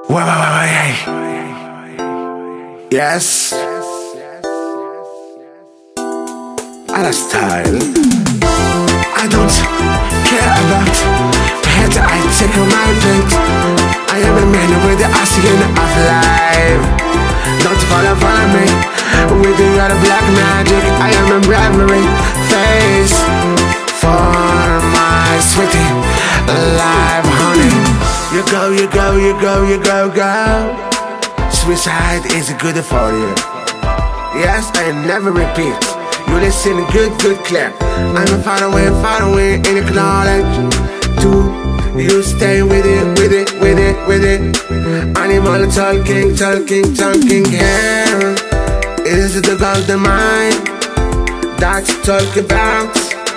Hey. Yes. I like style. I don't care about the head I take on my plate. I am a man with the oxygen of life. Don't follow me. With the other black magic, I am a bravery face for my sweetie live honey. You go. Suicide is good for you. Yes, I never repeat. You listen good, clear. I'm far away in acknowledge. You stay with it. Animal talking here. Is the golden mind that you talk about?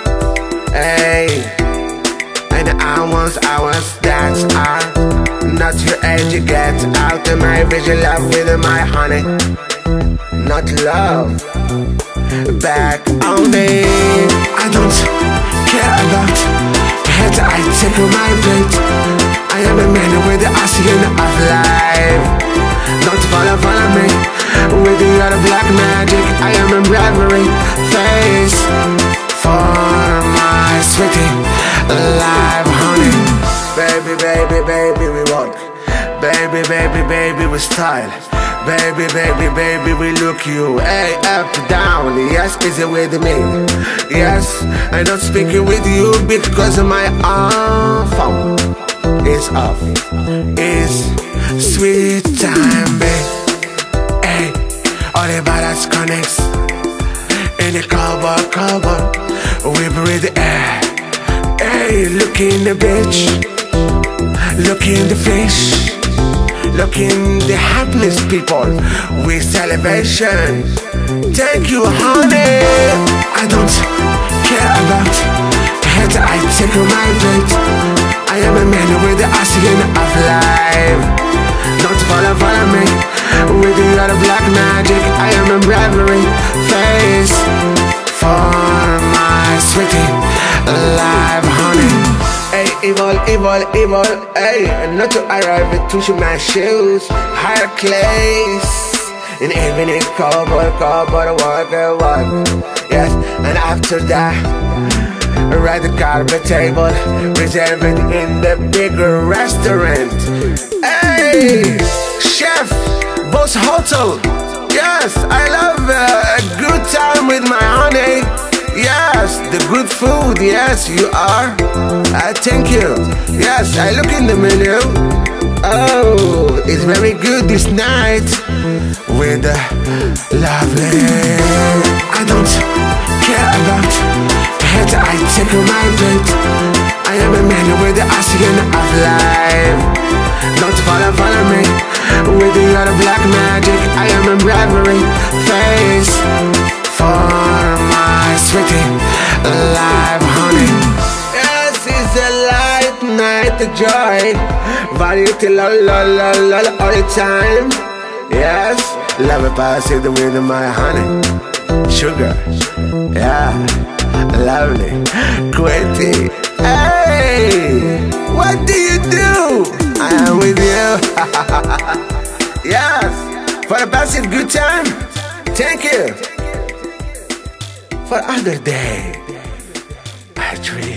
Hey. And hours that are not your age. You get out of my vision, love with my honey. Not love back on me. I don't care about the head I take on my plate. I am a man with the oxygen of life. Don't follow me with the other black magic. I am a bravery face for my sweetie live honey. Baby, we walk. Baby, we style. Baby, we look you. Hey, up, down. Yes, is it with me? Yes, I'm not speaking with you because my phone is off. It's sweet time, babe. Hey, all the balance connects. In the cover, we breathe the air. Hey, look in the beach, look in the fish, look in the happiness people with celebration. Thank you, honey. I don't care about the head I take on my plate. I am a man with the oxygen of life. Don't follow me with the other black magic. I am a bravery face for my sweetie live honey. Hey, evil, hey, not to arrive to shoot my shoes. Higher clays in evening cowboy, walk. Yes, and after that, ride the carpet table, reserved in the bigger restaurant. Hey, chef, boss hotel. Yes, I love a good time with my honey. Yes, the good food, yes, you are. Thank you. Yes, I look in the menu. Oh, it's very good this night with the lovely. I don't care about the head I take on my plate. I am a man with the oxygen of life. Don't follow me with the other black magic. I am a bravery face for my sweetie live honey. Yes, it's a light night of joy. Variety all the time. Yes, love it pass it with my honey. Sugar, yeah, lovely, quitty. Hey, what do you do? I am with you. Yes, for a passing good time. Thank you. For other day, I dream.